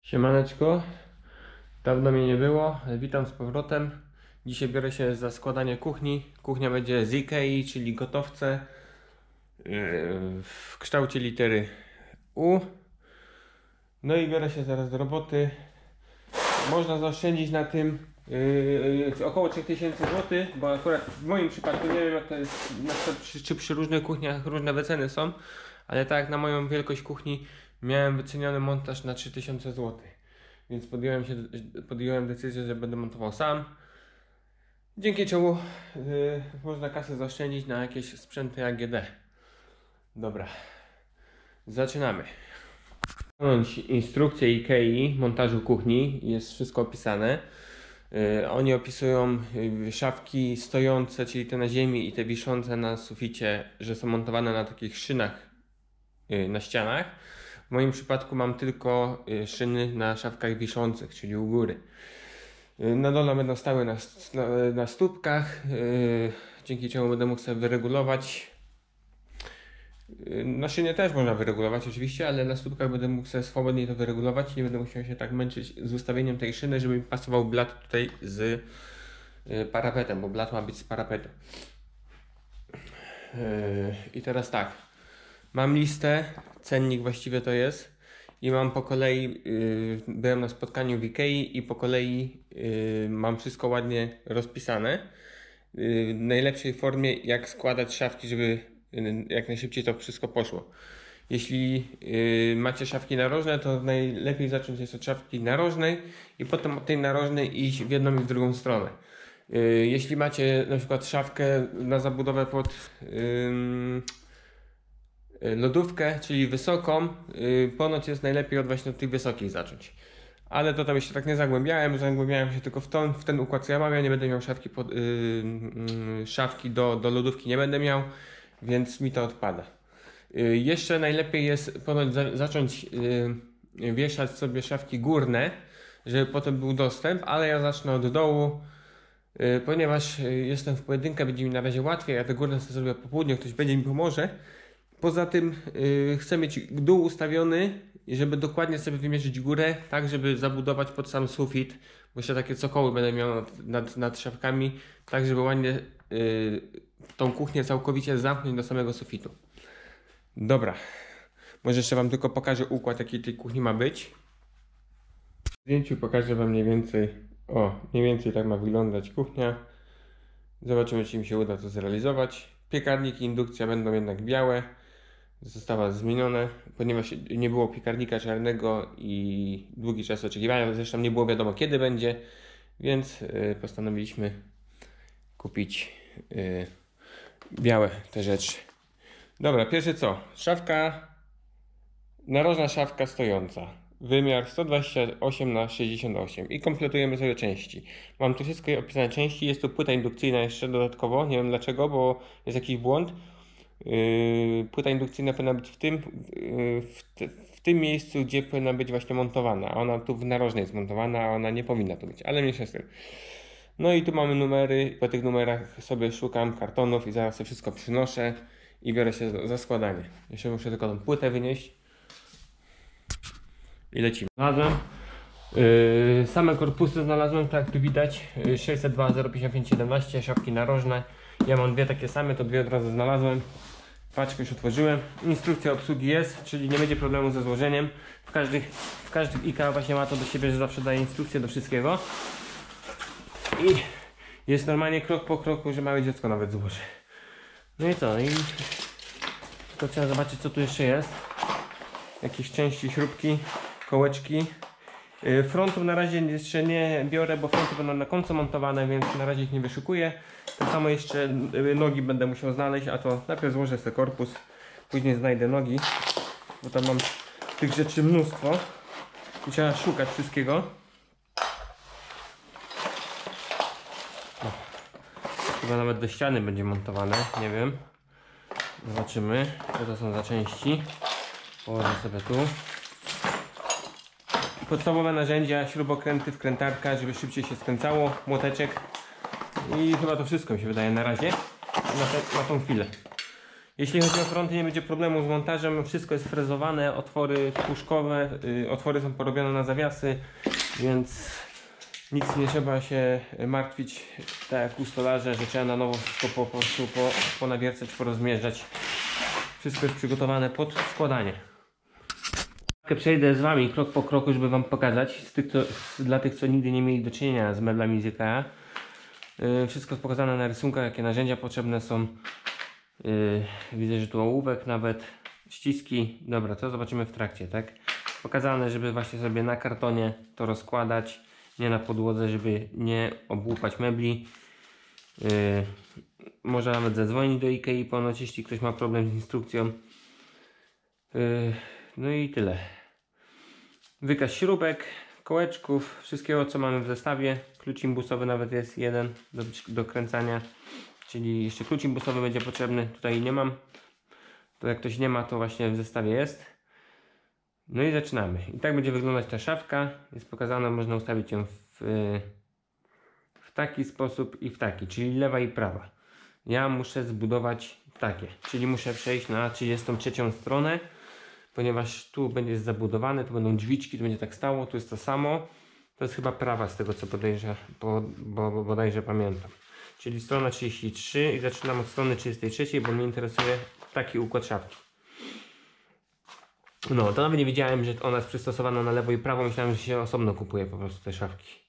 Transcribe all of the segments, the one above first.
Siemaneczko, dawno mnie nie było, witam z powrotem. Dzisiaj biorę się za składanie kuchni. Kuchnia będzie z Ikei, czyli gotowce w kształcie litery U. No i biorę się zaraz do roboty. Można zaoszczędzić na tym około 3000 zł, bo akurat w moim przypadku, nie wiem jak to jest na przykład czy przy różnych kuchniach różne wyceny są, ale tak jak na moją wielkość kuchni miałem wyceniony montaż na 3000 zł. Więc podjąłem decyzję, że będę montował sam. Dzięki czemu można kasę zaoszczędzić na jakieś sprzęty AGD. Dobra, zaczynamy. Instrukcję Ikei montażu kuchni, jest wszystko opisane. Oni opisują szafki stojące, czyli te na ziemi i te wiszące na suficie, że są montowane na takich szynach na ścianach. W moim przypadku mam tylko szyny na szafkach wiszących, czyli u góry. Na dole będą stały na stópkach, dzięki czemu będę mógł sobie wyregulować. Na szynie też można wyregulować oczywiście, ale na stópkach będę mógł sobie swobodnie to wyregulować i nie będę musiał się tak męczyć z ustawieniem tej szyny, żeby mi pasował blat tutaj z parapetem, bo blat ma być z parapetu. I teraz tak, mam listę, cennik właściwie to jest i mam po kolei, byłem na spotkaniu w Ikei i po kolei mam wszystko ładnie rozpisane. W najlepszej formie jak składać szafki, żeby jak najszybciej to wszystko poszło. Jeśli macie szafki narożne, to najlepiej zacząć jest od szafki narożnej i potem od tej narożnej iść w jedną i w drugą stronę. Jeśli macie na przykład szafkę na zabudowę pod lodówkę, czyli wysoką, ponoć jest najlepiej właśnie od tych wysokich zacząć. Ale to tam jeszcze tak nie zagłębiałem się tylko w ten układ, co ja mam. Ja nie będę miał szafki do lodówki, nie będę miał, więc mi to odpada. Jeszcze najlepiej jest ponoć zacząć wieszać sobie szafki górne, żeby potem był dostęp, ale ja zacznę od dołu, ponieważ jestem w pojedynkę, będzie mi na razie łatwiej, ja te górne sobie zrobię po południu, ktoś będzie mi pomoże. Poza tym chcę mieć dół ustawiony, żeby dokładnie sobie wymierzyć górę, tak żeby zabudować pod sam sufit, bo jeszcze takie cokoły będę miał nad szafkami, tak żeby ładnie tą kuchnię całkowicie zamknąć do samego sufitu. Dobra, może jeszcze Wam tylko pokażę układ, jaki tej kuchni ma być. W zdjęciu pokażę Wam mniej więcej tak ma wyglądać kuchnia. Zobaczymy, czy mi się uda to zrealizować. Piekarnik i indukcja będą jednak białe. Zostało zmienione, ponieważ nie było piekarnika czarnego i długi czas oczekiwania, zresztą nie było wiadomo kiedy będzie, więc postanowiliśmy kupić białe te rzeczy. Dobra, pierwsze co? Narożna szafka stojąca. Wymiar 128×68 i kompletujemy sobie części. Mam tu wszystko opisane części, jest tu płyta indukcyjna jeszcze dodatkowo, nie wiem dlaczego, bo jest jakiś błąd. Płyta indukcyjna powinna być w tym miejscu, gdzie powinna być właśnie montowana, a ona tu w narożnej jest montowana, a ona nie powinna tu być, ale mniejsza z tym. No i tu mamy numery, po tych numerach sobie szukam kartonów i zaraz sobie wszystko przynoszę i biorę się za składanie. Jeszcze muszę tylko tą płytę wynieść i lecimy. Znalazłem same korpusy, znalazłem, tak jak tu widać, 602 055 17, szafki narożne. Ja mam dwie takie same, to dwie od razu znalazłem. Paczkę już otworzyłem. Instrukcja obsługi jest, czyli nie będzie problemu ze złożeniem. W każdym IKEA właśnie ma to do siebie, że zawsze daje instrukcję do wszystkiego. I jest normalnie krok po kroku, że małe dziecko nawet złoży. No i co? Tylko trzeba zobaczyć, co tu jeszcze jest. Jakieś części, śrubki, kołeczki. Frontów na razie jeszcze nie biorę, bo fronty będą na końcu montowane, więc na razie ich nie wyszukuję. Tak samo jeszcze nogi będę musiał znaleźć, a to najpierw złożę sobie korpus, później znajdę nogi, bo tam mam tych rzeczy mnóstwo i trzeba szukać wszystkiego. O, chyba nawet do ściany będzie montowane, nie wiem. Zobaczymy, co to są za części. Położę sobie tu. Podstawowe narzędzia, śrubokręty, wkrętarka, żeby szybciej się skręcało, młoteczek i chyba to wszystko mi się wydaje na razie, na tą chwilę. Jeśli chodzi o fronty, nie będzie problemu z montażem, wszystko jest frezowane, otwory puszkowe, otwory są porobione na zawiasy, więc nic nie trzeba się martwić, tak jak u stolarza, że trzeba na nowo wszystko po prostu ponawiercać, porozmierzać. Wszystko jest przygotowane pod składanie. Przejdę z Wami krok po kroku, żeby Wam pokazać, dla tych, co nigdy nie mieli do czynienia z meblami z IKEA. Wszystko jest pokazane na rysunkach, jakie narzędzia potrzebne są. Widzę, że tu ołówek nawet, ściski. Dobra, to zobaczymy w trakcie, tak? Pokazane, żeby właśnie sobie na kartonie to rozkładać, nie na podłodze, żeby nie obłupać mebli. Można nawet zadzwonić do IKEA ponoć, jeśli ktoś ma problem z instrukcją. No i tyle. Wykaz śrubek, kołeczków, wszystkiego co mamy w zestawie. Klucz imbusowy nawet jest jeden do kręcania. Czyli jeszcze klucz imbusowy będzie potrzebny. Tutaj nie mam. To jak ktoś nie ma, to właśnie w zestawie jest. No i zaczynamy. I tak będzie wyglądać ta szafka. Jest pokazane, można ustawić ją w taki sposób i w taki. Czyli lewa i prawa. Ja muszę zbudować takie. Czyli muszę przejść na 33 stronę. Ponieważ tu będzie zabudowane, tu będą drzwiczki, tu będzie tak stało, tu jest to samo. To jest chyba prawa z tego co bodajże pamiętam. Czyli strona 33 i zaczynam od strony 33, bo mnie interesuje taki układ szafki. No, to nawet nie wiedziałem, że ona jest przystosowana na lewo i prawo. Myślałem, że się osobno kupuje po prostu te szafki.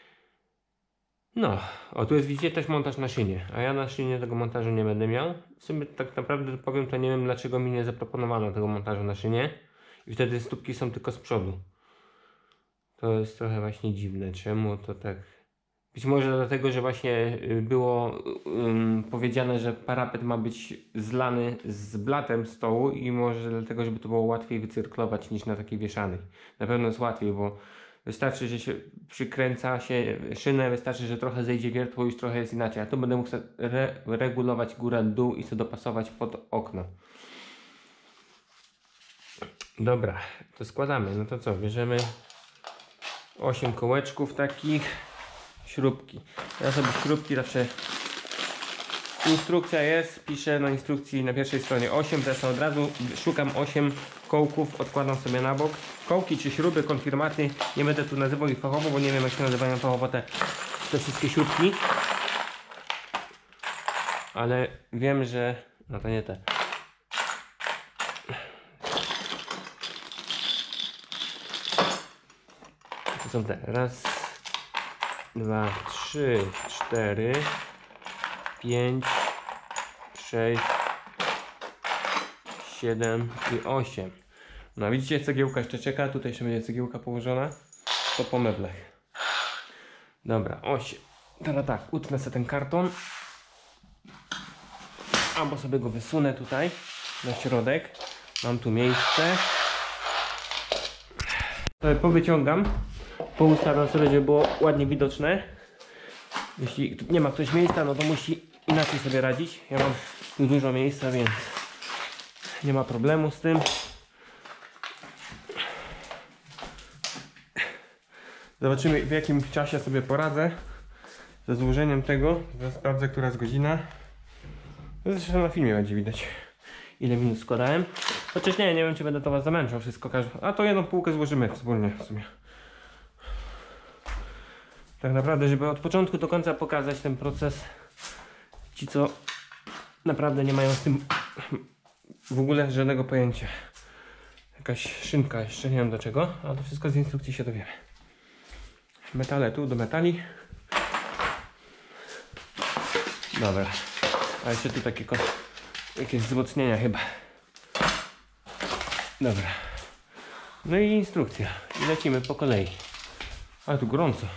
No, o tu jest, widzicie, też montaż na szynie. A ja na szynie tego montażu nie będę miał. W sumie tak naprawdę powiem, to nie wiem, dlaczego mi nie zaproponowano tego montażu na szynie. I wtedy stópki są tylko z przodu. To jest trochę właśnie dziwne. Czemu to tak? Być może dlatego, że właśnie było powiedziane, że parapet ma być zlany z blatem stołu i może dlatego, żeby to było łatwiej wycyrklować niż na takiej wieszanej. Na pewno jest łatwiej, bo wystarczy, że się przykręca się szynę, wystarczy, że trochę zejdzie wiertło, już trochę jest inaczej. A tu będę mógł regulować górę, dół i sobie dopasować pod okno. Dobra, to składamy. No to co, bierzemy 8 kołeczków takich, śrubki. Ja sobie śrubki zawsze, instrukcja jest, piszę na instrukcji na pierwszej stronie 8, teraz od razu szukam 8 kołków, odkładam sobie na bok. Kołki czy śruby, konfirmaty, nie będę tu nazywał ich fachowo, bo nie wiem jak się nazywają fachowo te wszystkie śrubki. Ale wiem, że, no to nie te. To są te, raz, 2, 3, 4, 5, 6, 7 i 8. No widzicie, cegiełka jeszcze czeka, tutaj jeszcze będzie cegiełka położona, to po meblach. Dobra, 8. Teraz tak, utnę sobie ten karton, albo sobie go wysunę tutaj na środek. Mam tu miejsce. To powyciągam, poustawiam sobie, żeby było ładnie widoczne. Jeśli nie ma ktoś miejsca, no to musi inaczej sobie radzić. Ja mam tu dużo miejsca, więc nie ma problemu z tym. Zobaczymy, w jakim czasie sobie poradzę ze złożeniem tego. Zaraz sprawdzę, która jest godzina. Zresztą na filmie będzie widać, ile minut składałem. Chociaż nie wiem, czy będę to was zamęczał wszystko. A to jedną półkę złożymy wspólnie w sumie. Tak naprawdę, żeby od początku do końca pokazać ten proces. Ci, co naprawdę nie mają z tym w ogóle żadnego pojęcia. Jakaś szynka jeszcze, nie wiem do czego, ale to wszystko z instrukcji się dowiemy. Metale tu do metali. Dobra. A jeszcze tu takie jakieś wzmocnienia chyba. Dobra. No i instrukcja. I lecimy po kolei. Ale tu gorąco.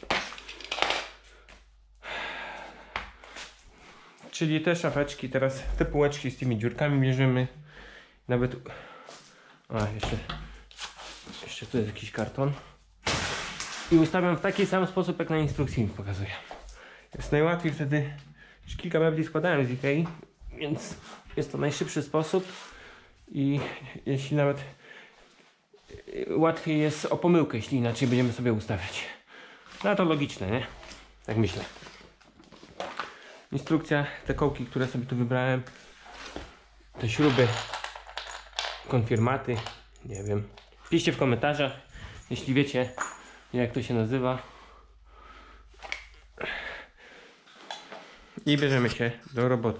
Czyli te szafeczki, teraz te półeczki z tymi dziurkami bierzemy. Nawet... A, jeszcze tu jest jakiś karton. I ustawiam w taki sam sposób, jak na instrukcji mi pokazuję. Jest najłatwiej wtedy. Już kilka mebli składałem z IKEA, więc jest to najszybszy sposób. I jeśli nawet łatwiej jest o pomyłkę, jeśli inaczej będziemy sobie ustawiać. No to logiczne, nie? Tak myślę. Instrukcja, te kołki, które sobie tu wybrałem, te śruby, konfirmaty, nie wiem. Piszcie w komentarzach, jeśli wiecie, jak to się nazywa. I bierzemy się do roboty.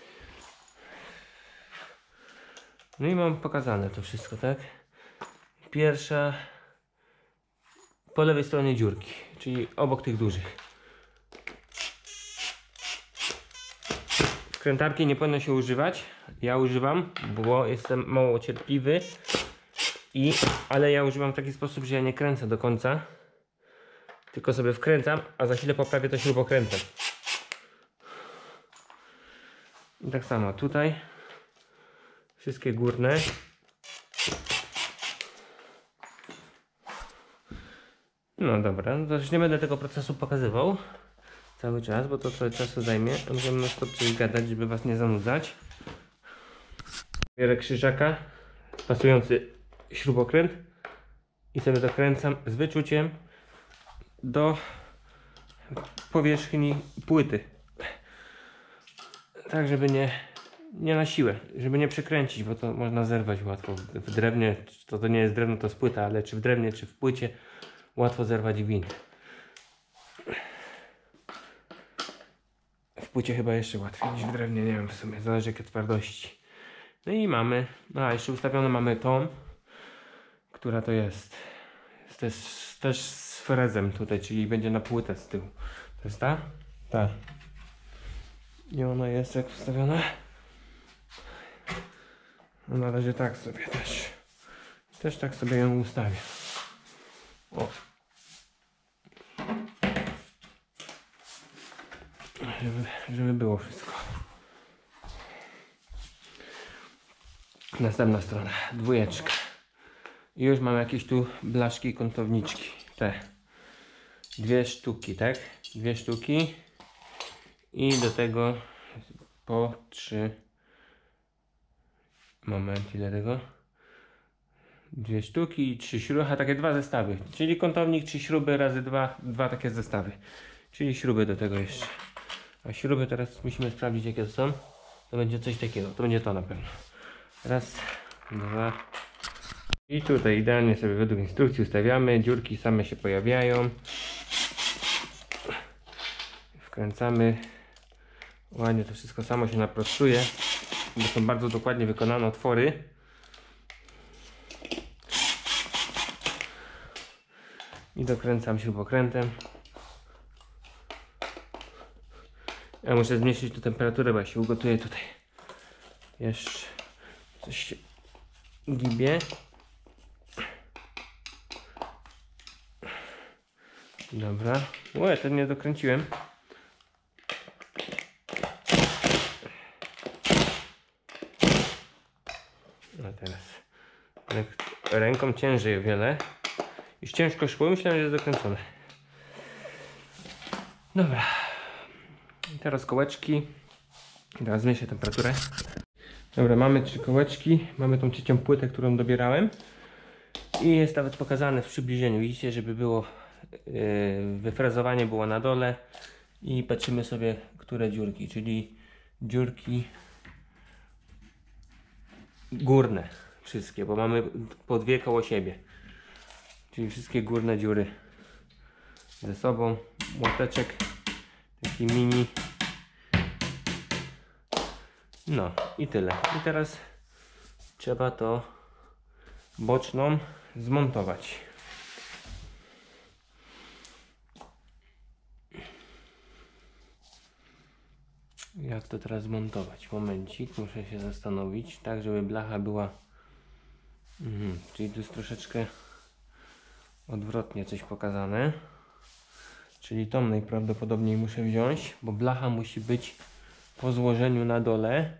No i mam pokazane to wszystko, tak? Pierwsza po lewej stronie dziurki, czyli obok tych dużych. Wkrętarki nie powinno się używać. Ja używam, bo jestem mało cierpliwy. Ale ja używam w taki sposób, że ja nie kręcę do końca. Tylko sobie wkręcam, a za chwilę poprawię to śrubokrętem. I tak samo tutaj. Wszystkie górne. No dobra, no to już nie będę tego procesu pokazywał cały czas, bo to trochę czasu zajmie. Możemy na stop coś gadać, żeby was nie zanudzać. Bierę krzyżaka, pasujący śrubokręt i sobie dokręcam z wyczuciem do powierzchni płyty. Tak, żeby nie na siłę, żeby nie przekręcić, bo to można zerwać łatwo. W drewnie, to nie jest drewno, to jest płyta, ale czy w drewnie, czy w płycie łatwo zerwać gwint. W płycie chyba jeszcze łatwiej niż w drewnie, nie wiem w sumie, zależy jakie twardości. No i mamy, jeszcze ustawione mamy tą, która to jest. Jest też z frezem tutaj, czyli będzie na płytę z tyłu. To jest ta? Ta. I ona jest jak ustawiona. No na razie tak sobie też. Też tak sobie ją ustawię. O. Żeby było wszystko. Następna strona. Dwójeczka. I już mam jakieś tu blaszki i kątowniczki. Te. 2 sztuki, tak? 2 sztuki. I do tego po 3. Moment, ile tego? 2 sztuki i 3 śruby, a takie 2 zestawy. Czyli kątownik 3 śruby razy 2 takie zestawy. Czyli śruby do tego jeszcze. A śruby teraz musimy sprawdzić jakie to są. To będzie coś takiego, to będzie to na pewno. Raz, 2. I tutaj idealnie sobie według instrukcji ustawiamy. Dziurki same się pojawiają. Wkręcamy. Ładnie to wszystko samo się naprostuje, bo są bardzo dokładnie wykonane otwory. I dokręcam śrubokrętem. Ja muszę zmniejszyć tu temperaturę, bo ja się ugotuję tutaj. Jeszcze coś się gibie. Dobra. Ue, to nie dokręciłem. A teraz ręką ciężej o wiele. Już ciężko szło, myślałem, że jest dokręcone. Dobra. I teraz kołeczki. Teraz zmniejszę temperaturę. Dobra, mamy 3 kołeczki. Mamy tą trzecią płytę, którą dobierałem. I jest nawet pokazane w przybliżeniu. Widzicie, żeby było wyfrezowanie było na dole. I patrzymy sobie, które dziurki. Czyli dziurki górne. Wszystkie, bo mamy po 2 koło siebie. Czyli wszystkie górne dziury ze sobą. Młoteczek taki mini. No i tyle. I teraz trzeba to boczną zmontować. Jak to teraz zmontować? Momencik, muszę się zastanowić, tak żeby blacha była czyli tu jest troszeczkę odwrotnie coś pokazane. Czyli tą najprawdopodobniej muszę wziąć, bo blacha musi być po złożeniu na dole.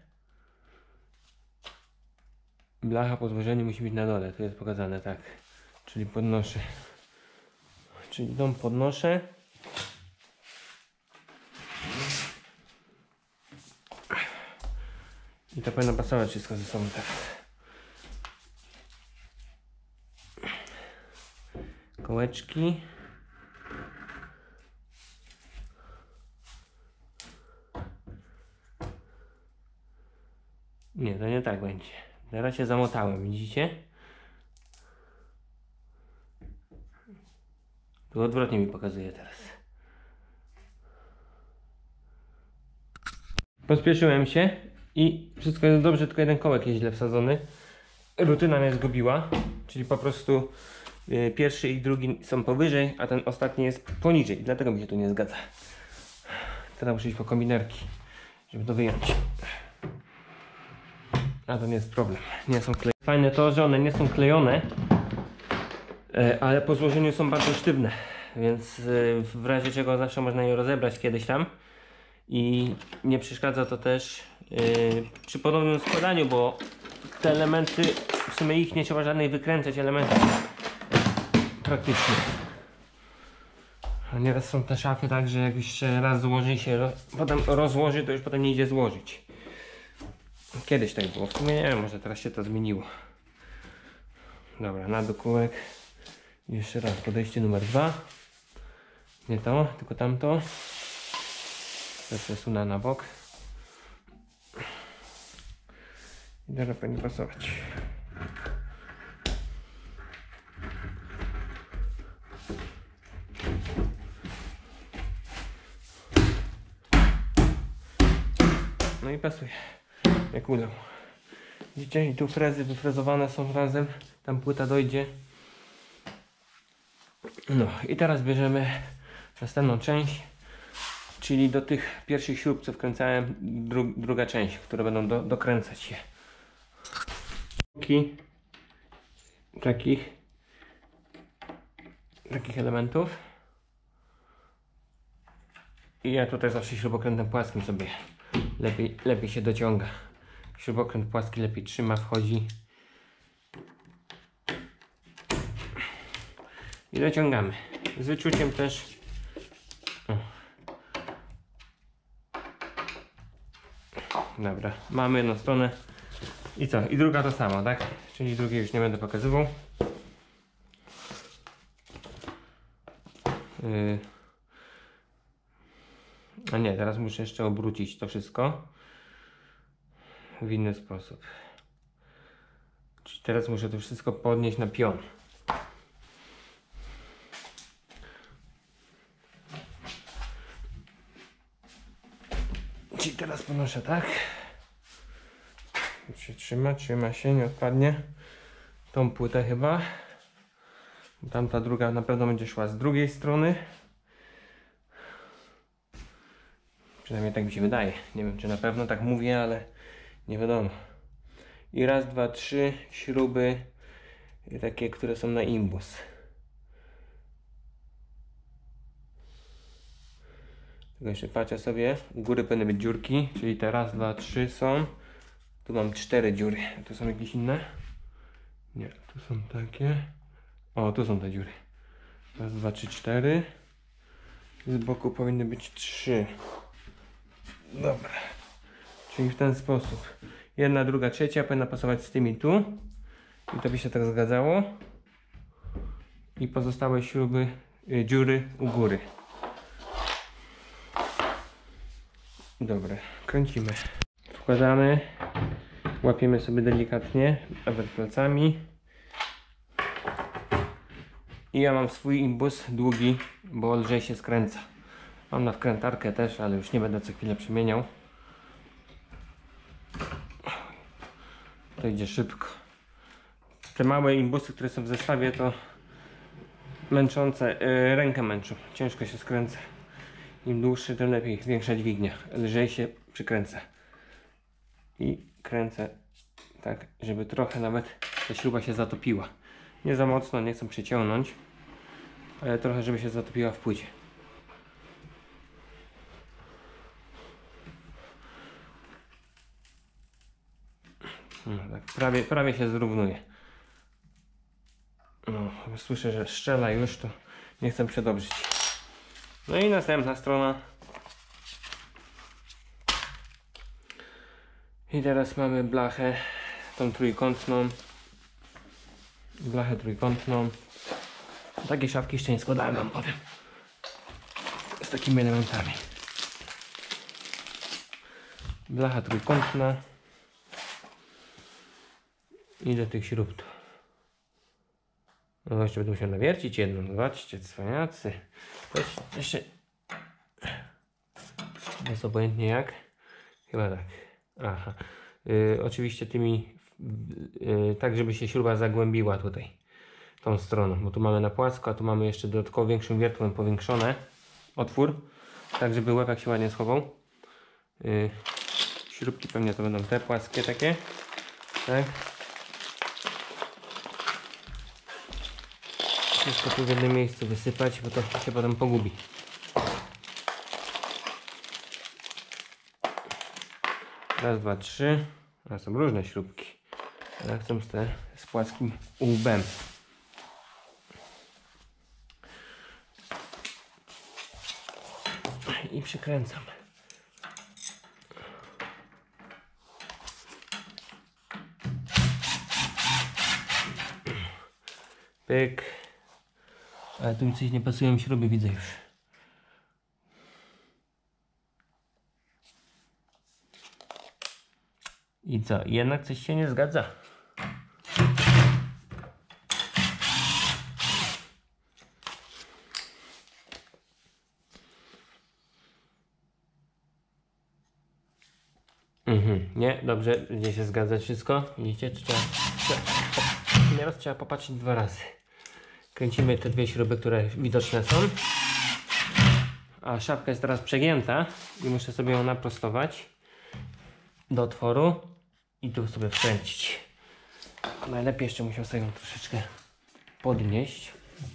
Blacha po złożeniu musi być na dole, tu jest pokazane tak. Czyli podnoszę. Czyli tą podnoszę. I to powinno pasować wszystko ze sobą teraz. Kołeczki. Nie, to nie tak będzie. Teraz się zamotałem, widzicie? Tu odwrotnie mi pokazuje teraz. Pospieszyłem się i wszystko jest dobrze, tylko jeden kołek jest źle wsadzony. Rutyna mnie zgubiła, czyli po prostu pierwszy i drugi są powyżej, a ten ostatni jest poniżej. Dlatego mi się tu nie zgadza. Teraz muszę iść po kombinerki, żeby to wyjąć. A to nie jest problem. Nie są klejone. Fajne to, że one nie są klejone, ale po złożeniu są bardzo sztywne. Więc w razie czego zawsze można je rozebrać kiedyś tam. I nie przeszkadza to też przy ponownym składaniu, bo te elementy, w sumie ich nie trzeba żadnej wykręcać elementów. Praktycznie. A nieraz są te szafy tak, że jak jeszcze raz złoży się, potem rozłoży, to już potem nie idzie złożyć. Kiedyś tak było, w sumie nie wiem, może teraz się to zmieniło. Dobra, na dół kółek. Jeszcze raz podejście numer 2. Nie to, tylko tamto. To przesunę na bok. I teraz powinien pasować. No i pasuje. Jak ulał. Widzicie? I tu frezy wyfrezowane są razem. Tam płyta dojdzie. No i teraz bierzemy następną część. Czyli do tych pierwszych śrub, co wkręcałem, druga część, które będą dokręcać się. Takich elementów. I ja tutaj zawsze śrubokrętem płaskim sobie lepiej się dociąga. Śrubokręt płaski lepiej trzyma, wchodzi. I dociągamy. Z wyczuciem też. Dobra, mamy jedną stronę. I co? I druga to samo, tak? Czyli drugiej już nie będę pokazywał. A nie, teraz muszę jeszcze obrócić to wszystko w inny sposób. Czyli teraz muszę to wszystko podnieść na pion. Czyli teraz ponoszę tak. Już się trzyma się, nie odpadnie. Tą płytę chyba. Tamta druga na pewno będzie szła z drugiej strony. Przynajmniej tak mi się wydaje. Nie wiem, czy na pewno tak mówię, ale nie wiadomo. I raz, dwa, trzy śruby takie, które są na imbus. Tylko jeszcze patrzę sobie. U góry powinny być dziurki, czyli te raz, dwa, trzy są. Tu mam 4 dziury. Tu są jakieś inne? Nie, tu są takie. O, tu są te dziury. Raz, dwa, trzy, 4. Z boku powinny być 3. Dobra. Czyli w ten sposób. Jedna, druga, trzecia powinna pasować z tymi tu. I to by się tak zgadzało. I pozostałe śruby, dziury u góry. Dobra, kręcimy. Wkładamy. Łapiemy sobie delikatnie, nawet palcami. I ja mam swój imbus długi, bo lżej się skręca. Mam na wkrętarkę też, ale już nie będę co chwilę przemieniał. To idzie szybko. Te małe imbusy, które są w zestawie, to męczące, rękę męczą. Ciężko się skręca. Im dłuższy, tym lepiej. Większa dźwignia. Lżej się przykręca. I kręcę tak, żeby trochę nawet ta śruba się zatopiła. Nie za mocno, nie chcę przyciągnąć, ale trochę, żeby się zatopiła w płycie. No, tak, prawie się zrównuje. No, słyszę, że strzela już, to nie chcę przedobrzyć. No i następna strona. I teraz mamy blachę, tą trójkątną. Blachę trójkątną. Takie szafki jeszcze nie składałem, wam powiem. Z takimi elementami. Blacha trójkątna. I do tych śrub tu. No jeszcze będę musiał nawiercić jedną. Zobaczcie, cwaniacy. Jeszcze... Jest obojętnie jak. Chyba tak. Aha. Oczywiście tymi... tak, żeby się śruba zagłębiła tutaj. Tą stroną. Bo tu mamy na płasko, a tu mamy jeszcze dodatkowo większym wiertłem powiększone. Otwór. Tak, żeby łebek się ładnie schował. Śrubki pewnie to będą te płaskie takie. Tak. Wszystko tu w jednym miejscu wysypać, bo to się potem pogubi. Raz, dwa, trzy. A są różne śrubki. Ja chcę z płaskim łbem. I przykręcam. Pyk. Ale tu mi coś nie pasują śruby, widzę już. I co? Jednak coś się nie zgadza. Nie, dobrze, gdzie się zgadza wszystko. Widzicie? Nieraz trzeba popatrzeć 2 razy. Kręcimy te 2 śruby, które widoczne są. A szafka jest teraz przegięta i muszę sobie ją naprostować do otworu i tu sobie wkręcić. Najlepiej jeszcze musiał sobie ją troszeczkę podnieść.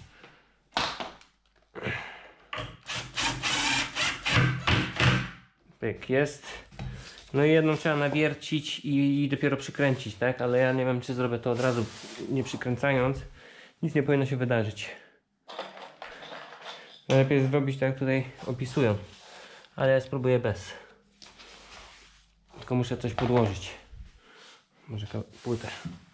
Pyk, jest. No i jedną trzeba nawiercić i dopiero przykręcić, tak? Ale ja nie wiem, czy zrobię to od razu, nie przykręcając. Nic nie powinno się wydarzyć. Najlepiej jest zrobić tak, jak tutaj opisują. Ale ja spróbuję bez. Tylko muszę coś podłożyć. Może płytę.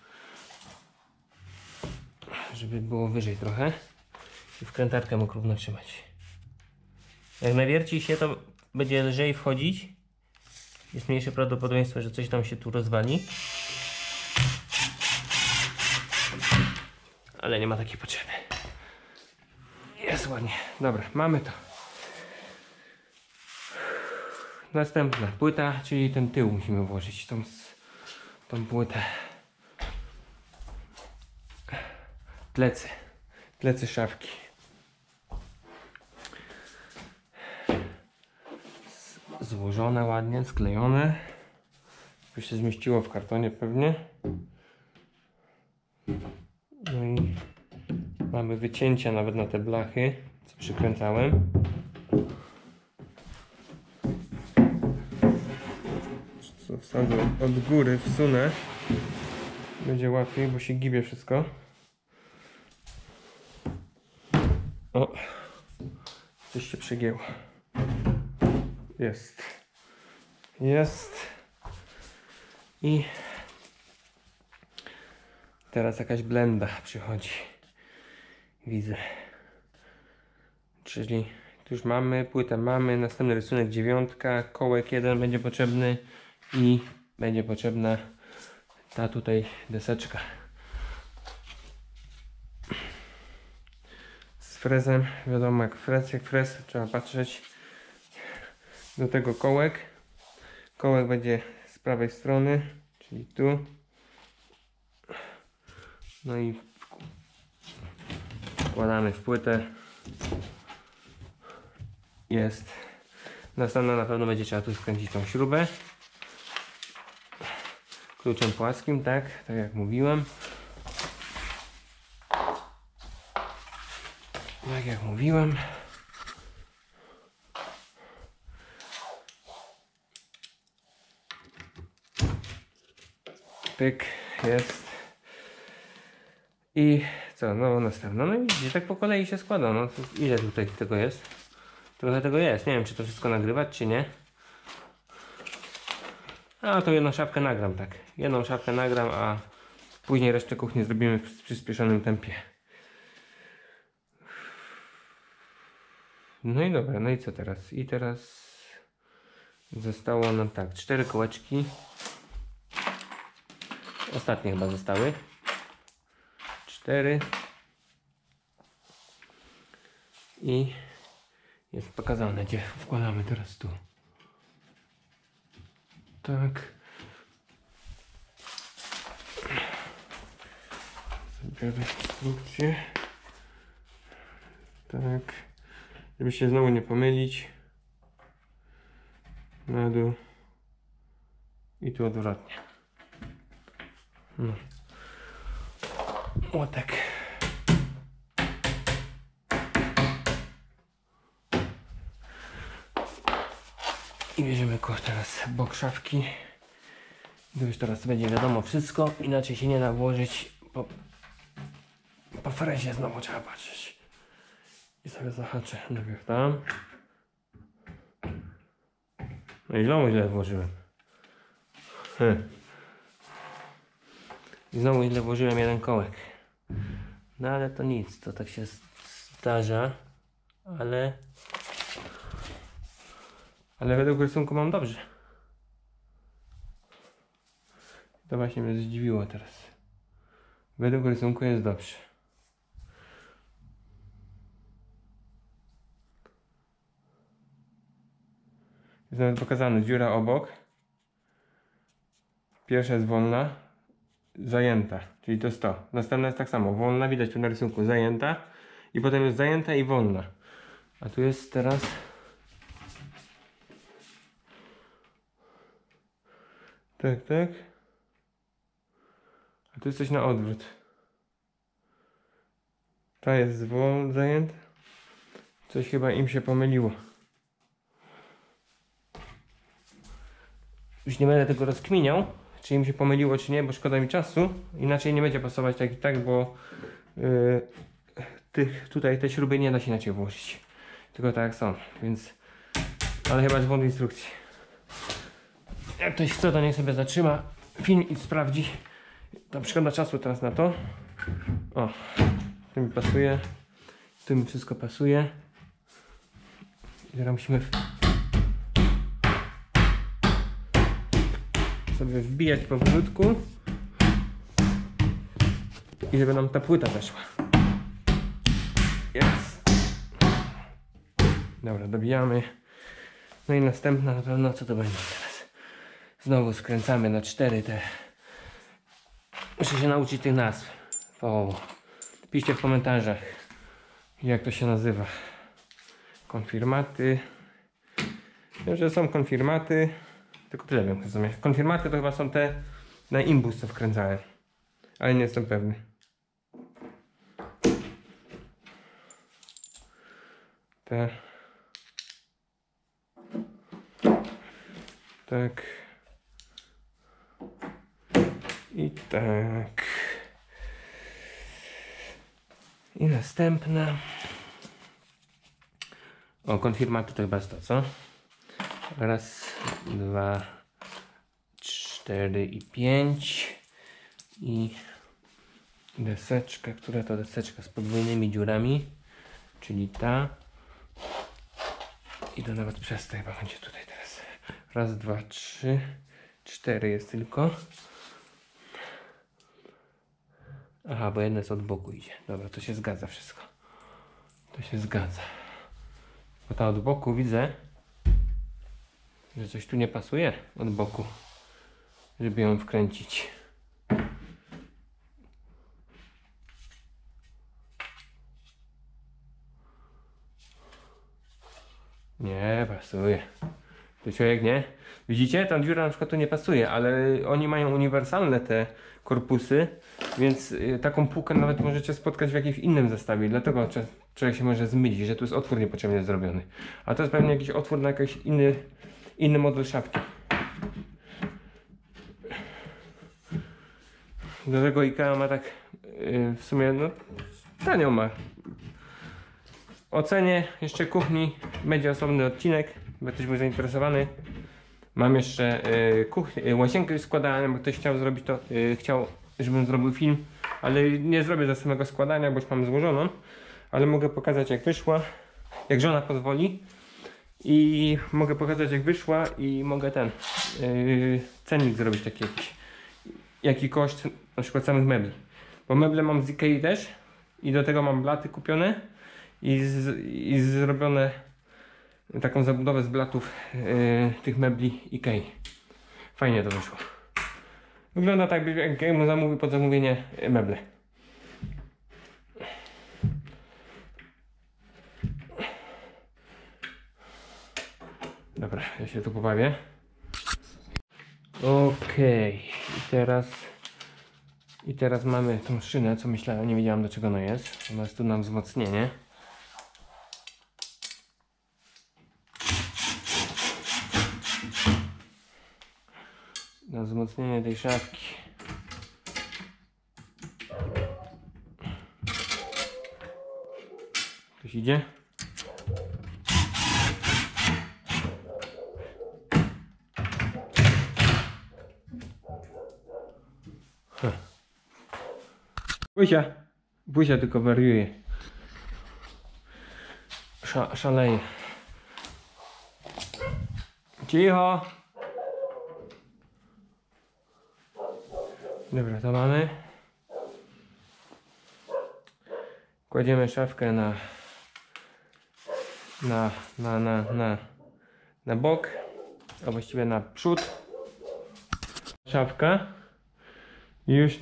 Żeby było wyżej trochę. I wkrętarkę mógł równo trzymać. Jak nawierci się, to będzie lżej wchodzić. Jest mniejsze prawdopodobieństwo, że coś tam się tu rozwali. Ale nie ma takiej potrzeby. Jest ładnie. Dobra, mamy to. Następna płyta, czyli ten tył musimy włożyć. Tą płytę. Plecy szafki. Złożone ładnie, sklejone. To się zmieściło w kartonie pewnie. No i mamy wycięcia nawet na te blachy, co przykręcałem. Co wsadzę od góry, wsunę. Będzie łatwiej, bo się gibie wszystko. O! Coś się przegięło. Jest. I teraz jakaś blenda przychodzi. Widzę. Czyli tu już mamy, płytę mamy, następny rysunek 9, kołek 1 będzie potrzebny i będzie potrzebna ta tutaj deseczka. Z frezem, wiadomo jak frez, trzeba patrzeć. Do tego kołek. Kołek będzie z prawej strony, czyli tu. No i wkładamy w płytę. Jest. Następna na pewno będzie trzeba tu skręcić tą śrubę. Kluczem płaskim, tak jak mówiłem. Tak jak mówiłem. Pyk, jest. I co, no następna. No i widzicie, tak po kolei się składa. No ile tutaj tego jest? Trochę tego jest. Nie wiem, czy to wszystko nagrywać, czy nie. A to jedną szafkę nagram, tak. Jedną szafkę nagram, a później resztę kuchni zrobimy w przyspieszonym tempie. No i dobra, no i co teraz? I teraz zostało nam tak, 4 kołeczki. Ostatnie chyba zostały. 4. I jest pokazane, gdzie wkładamy teraz tu. Tak. Zabieramy instrukcję. Tak. Żeby się znowu nie pomylić. Na dół. I tu odwrotnie. No. O tak. I bierzemy teraz bok szafki. To już teraz będzie wiadomo wszystko. Inaczej się nie da włożyć. Po frezie znowu trzeba patrzeć. I sobie zahaczę najpierw tam. No i znowu źle włożyłem. I znowu źle włożyłem jeden kołek. No ale to nic, to tak się zdarza. Ale według rysunku mam dobrze. To właśnie mnie zdziwiło teraz. Według rysunku jest dobrze. Jest nawet pokazane dziura obok. Pierwsza jest wolna, zajęta, czyli to jest to. Następna jest tak samo, wolna, widać tu na rysunku, zajęta. I potem jest zajęta i wolna. A tu jest teraz... Tak, tak. A tu jest coś na odwrót. Ta jest zajęta. Coś chyba im się pomyliło. Już nie będę tego rozkminiał, czy im się pomyliło, czy nie, bo szkoda mi czasu. Inaczej nie będzie pasować tak i tak, bo tutaj te śruby nie da się inaczej włożyć. Tylko tak jak są, więc... Ale chyba jest błąd instrukcji. Jak ktoś chce, to niech sobie zatrzyma film i sprawdzi. Tam szkoda czasu teraz na to. O, tu mi pasuje. Tu mi wszystko pasuje. I teraz musimy sobie wbijać powolutku. I żeby nam ta płyta weszła. Jest. Dobra, dobijamy. No i następna na pewno, co to będzie teraz? Znowu skręcamy na 4 te. Muszę się nauczyć tych nazw. Piszcie w komentarzach, jak to się nazywa. Konfirmaty. Wiem, że są konfirmaty. Tylko tyle wiem, co konfirmaty to chyba są te na imbus, co wkręcałem. Ale nie jestem pewny. Te. Tak. I tak. I następna. O, konfirmaty to chyba jest to, co? Raz, 2, 4 i 5. I deseczka, która to deseczka z podwójnymi dziurami. Czyli ta. I to nawet przez to chyba będzie tutaj teraz. Raz, 2, 3, 4 jest tylko. Aha, bo jedna jest od boku idzie. Dobra, to się zgadza wszystko. To się zgadza. Bo ta od boku widzę, że coś tu nie pasuje od boku, żeby ją wkręcić. Nie pasuje. To człowiek nie? Widzicie? Ta dziura na przykład tu nie pasuje, ale oni mają uniwersalne te korpusy, więc taką półkę nawet możecie spotkać w jakimś innym zestawie. Dlatego człowiek się może zmylić, że tu jest otwór niepotrzebnie zrobiony. A to jest pewnie jakiś otwór na jakiś inny model szafki. Do tego IKEA ma tak w sumie no tanio ma. O cenie jeszcze kuchni będzie osobny odcinek, bo ktoś był zainteresowany. Mam jeszcze łazienkę już składałem, bo ktoś chciał zrobić to, chciał, żebym zrobił film, ale nie zrobię za samego składania, bo już mam złożoną, ale mogę pokazać jak wyszła, jak żona pozwoli i mogę pokazać jak wyszła i mogę ten cennik zrobić taki jakiś jaki koszt na przykład samych mebli. Bo meble mam z Ikei też i do tego mam blaty kupione i zrobione taką zabudowę z blatów tych mebli Ikei. Fajnie to wyszło. Wygląda tak, jakbym zamówił pod zamówienie meble. Dobra, ja się tu pobawię. Okej, i teraz mamy tą szynę, co myślałem, nie wiedziałem do czego ona jest. Ona jest tu na wzmocnienie. Na wzmocnienie tej szafki. Ktoś idzie? Buzia tylko wariuje. Szaleje. Cicho. Dobra, to mamy. Kładziemy szafkę na bok, a właściwie na przód. Szafka i już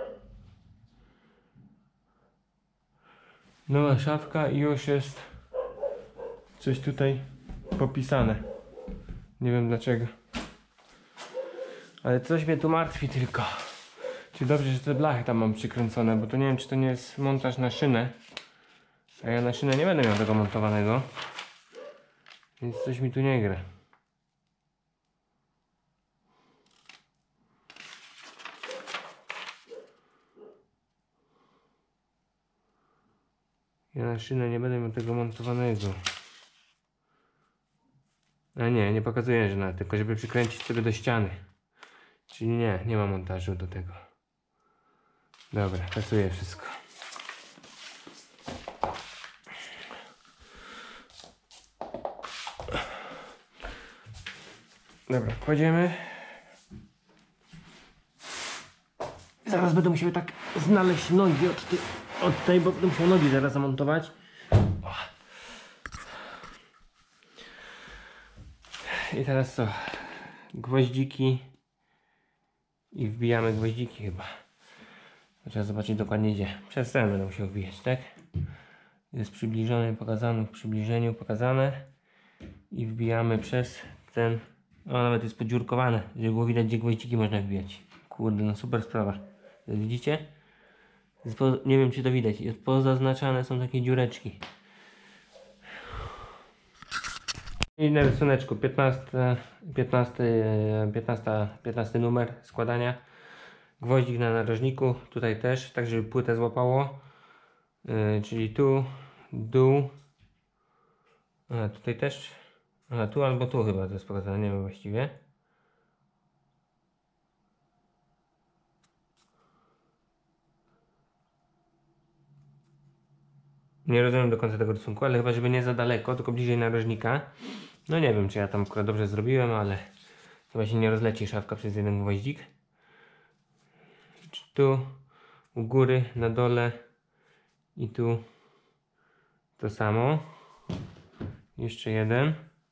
nowa szafka i już jest coś tutaj popisane. Nie wiem dlaczego. Ale coś mnie tu martwi tylko. Czy dobrze, że te blachy tam mam przykręcone, bo to nie wiem, czy to nie jest montaż na szynę. A ja na szynę nie będę miał tego montowanego. Więc coś mi tu nie gra. Ja na szynę nie będę miał tego montowanego. A nie pokazuję, że na, tylko żeby przykręcić sobie do ściany. Czyli nie ma montażu do tego. Dobra, pasuje wszystko. Dobra, kładziemy. Zaraz będę musiał tak znaleźć nogi od tej, bo będę musiał nogi zaraz zamontować. I teraz co? Gwoździki. I wbijamy gwoździki chyba. Trzeba zobaczyć dokładnie gdzie. Przez ten będę musiał wbijać, tak? Jest przybliżone, pokazane w przybliżeniu, pokazane. I wbijamy przez ten. O, nawet jest podziurkowane, żeby było widać, gdzie gwoździki można wbijać. Kurde, no super sprawa. Widzicie? Nie wiem, czy to widać. Jest pozaznaczane, są takie dziureczki. I na rysuneczku 15 numer składania. Gwoździk na narożniku, tutaj też, tak żeby płytę złapało. Czyli tu, dół. A tutaj też. A tu albo tu chyba to jest pokazane, nie wiem właściwie. Nie rozumiem do końca tego rysunku, ale chyba żeby nie za daleko, tylko bliżej narożnika. No nie wiem, czy ja tam akurat dobrze zrobiłem, ale chyba się nie rozleci szafka przez jeden gwoździk. Tu, u góry, na dole i tu to samo. Jeszcze jeden.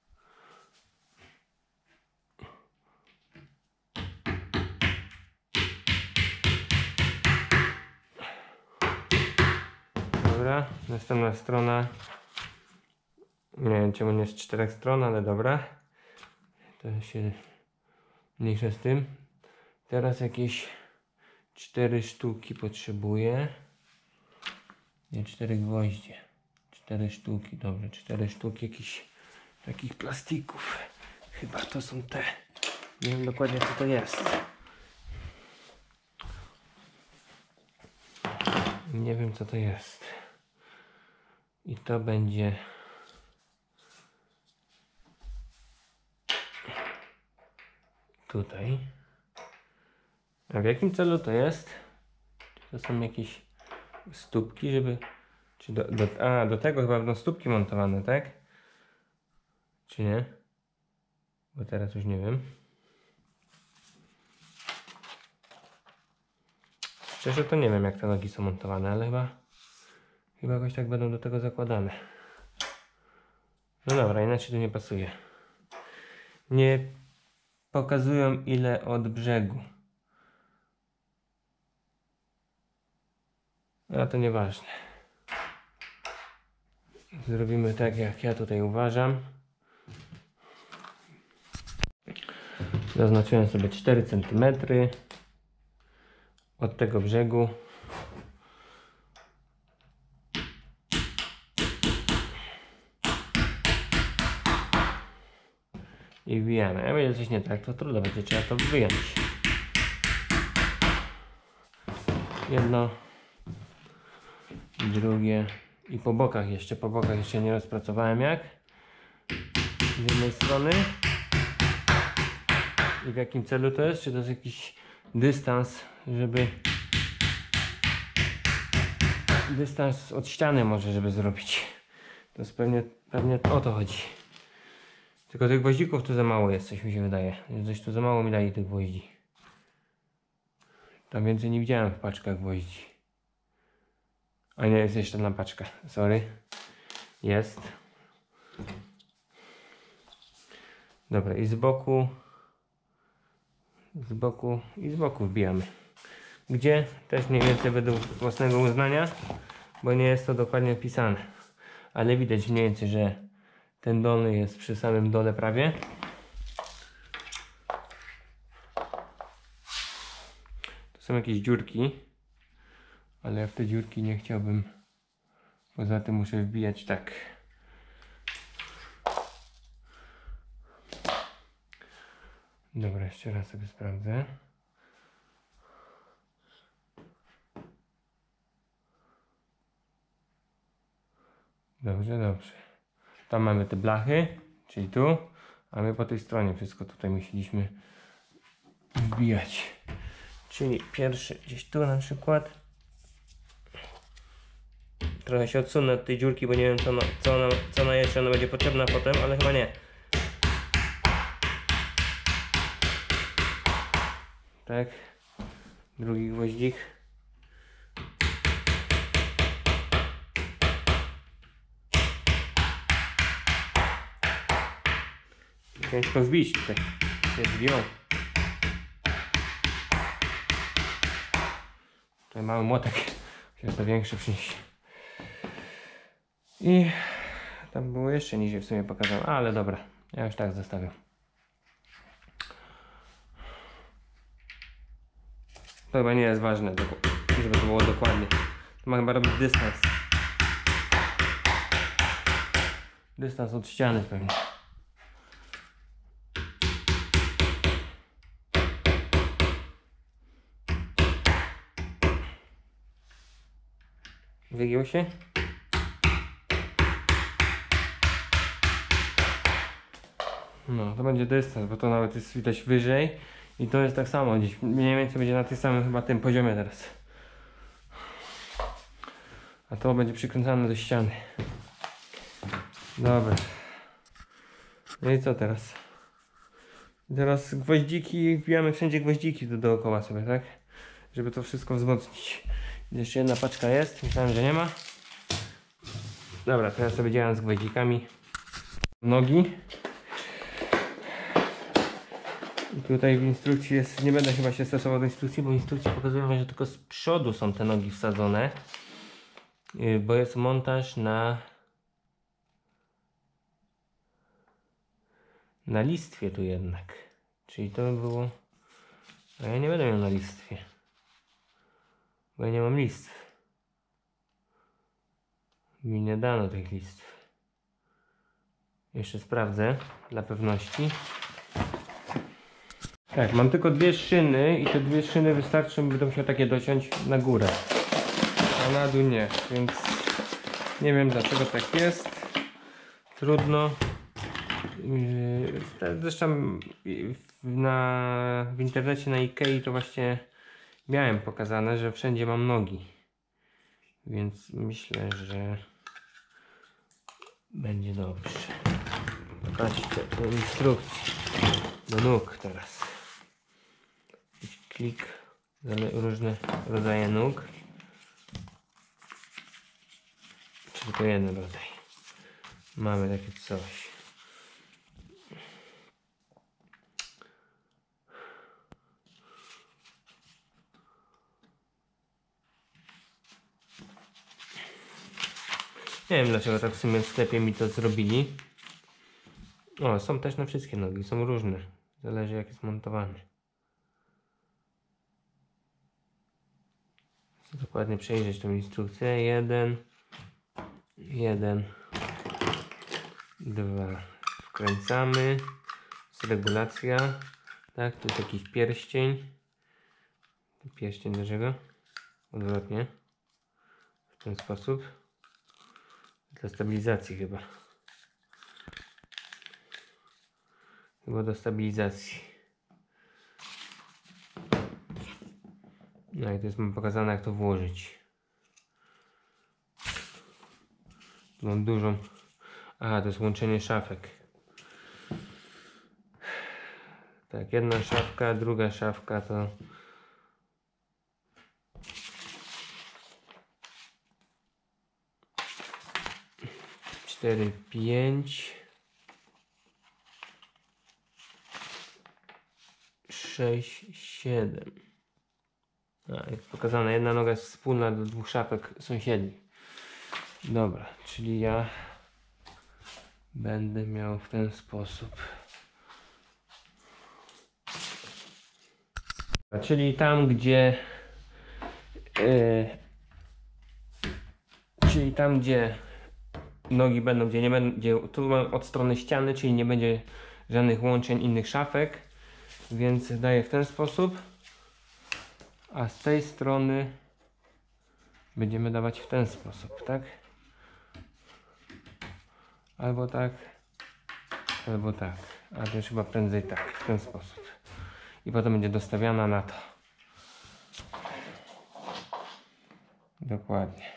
Dobra, następna strona. Nie wiem czemu nie jest 4 stron, ale dobra. To się mniejsza z tym. Teraz jakieś 4 sztuki potrzebuję. Nie, 4 gwoździe. 4 sztuki, dobrze, 4 sztuki jakichś takich plastików. Chyba to są te. Nie wiem dokładnie co to jest. Nie wiem co to jest. I to będzie tutaj. A w jakim celu to jest? Czy to są jakieś stópki, żeby... Czy do tego chyba będą stópki montowane, tak? Czy nie? Bo teraz już nie wiem. Szczerze to nie wiem, jak te nogi są montowane, ale chyba jakoś tak będą do tego zakładane. No dobra, inaczej to nie pasuje. Nie pokazują ile od brzegu. A to nieważne. Zrobimy tak, jak ja tutaj uważam. Zaznaczyłem sobie 4 cm od tego brzegu. I wbijamy. Jak będzie coś nie tak, to trudno, będzie trzeba to wyjąć. Jedno, drugie i po bokach jeszcze nie rozpracowałem jak. Z jednej strony. I w jakim celu to jest? Czy to jest jakiś dystans, żeby dystans od ściany może, żeby zrobić. To jest pewnie o to chodzi. Tylko tych gwoździków tu za mało jest, coś mi się wydaje. Coś tu za mało mi dali tych gwoździ. Tam więcej nie widziałem w paczkach gwoździ. A nie, jest jeszcze jedna paczka. Sorry. Jest. Dobra, i z boku i z boku wbijamy. Gdzie? Też mniej więcej według własnego uznania, bo nie jest to dokładnie wpisane. Ale widać mniej więcej, że ten dolny jest przy samym dole prawie. To są jakieś dziurki, ale ja w te dziurki nie chciałbym. Poza tym muszę wbijać tak. Dobra, jeszcze raz sobie sprawdzę. Dobrze, dobrze. Tam mamy te blachy, czyli tu, a my po tej stronie wszystko tutaj musieliśmy wbijać. Czyli pierwszy gdzieś tu na przykład. Trochę się odsunę od tej dziurki, bo nie wiem co ona jeszcze ona będzie potrzebna potem, ale chyba nie. Tak. Drugi gwoździk. Ciężko wbić tutaj. Jest wbią. Tutaj mały młotek. Jest to większy przynieść. I tam było jeszcze niżej w sumie pokazałem, ale dobra. Ja już tak zostawiam. To chyba nie jest ważne, żeby to było dokładnie. To ma chyba robić dystans. Dystans od ściany pewnie. Wygiął się? No, to będzie dystans, bo to nawet jest widać wyżej. I to jest tak samo, gdzieś mniej więcej będzie na tym samym chyba tym poziomie teraz. A to będzie przykręcane do ściany. Dobra. No i co teraz? Teraz gwoździki, wbijamy wszędzie gwoździki dookoła sobie, tak? Żeby to wszystko wzmocnić. Jeszcze jedna paczka jest, myślałem, że nie ma. Dobra, teraz sobie działam z gwoździkami. Nogi. I tutaj w instrukcji jest, nie będę chyba się stosował do instrukcji, bo instrukcje pokazują, że tylko z przodu są te nogi wsadzone. Bo jest montaż na listwie tu jednak. Czyli to by było... A ja nie będę miał na listwie. Bo ja nie mam listw. Mi nie dano tych listw. Jeszcze sprawdzę dla pewności. Tak, mam tylko dwie szyny i te dwie szyny wystarczą, będę musiał takie dociąć na górę. A na dół nie, więc nie wiem dlaczego tak jest. Trudno. Zresztą w internecie na Ikei to właśnie miałem pokazane, że wszędzie mam nogi. Więc myślę, że będzie dobrze. Patrzcie do instrukcji. Do nóg teraz. Klik. różne rodzaje nóg. Czy tylko jeden rodzaj. Mamy takie coś. Nie wiem dlaczego tak w sumie w sklepie mi to zrobili. O, są też na wszystkie nogi, są różne. Zależy jak jest montowany. Chcę dokładnie przejrzeć tą instrukcję. 1, 2. Wkręcamy. Jest regulacja. Tak, tu jest jakiś pierścień. Pierścień dlaczego? Odwrotnie. W ten sposób. Dla stabilizacji chyba. Chyba do stabilizacji. No i to jest mi pokazane jak to włożyć. Tu mam dużą. Aha, to jest łączenie szafek. Tak, jedna szafka, druga szafka to 4, 5, 6, 7. Jest pokazane, jedna noga jest wspólna do dwóch szafek sąsiednich. Dobra, czyli ja będę miał w ten sposób. Czyli tam gdzie nogi będą, gdzie nie będzie, tu mam od strony ściany, czyli nie będzie żadnych łączeń innych szafek, więc daję w ten sposób, a z tej strony będziemy dawać w ten sposób, tak? Albo tak, albo tak, a też chyba prędzej tak, w ten sposób. I potem będzie dostawiana na to. Dokładnie.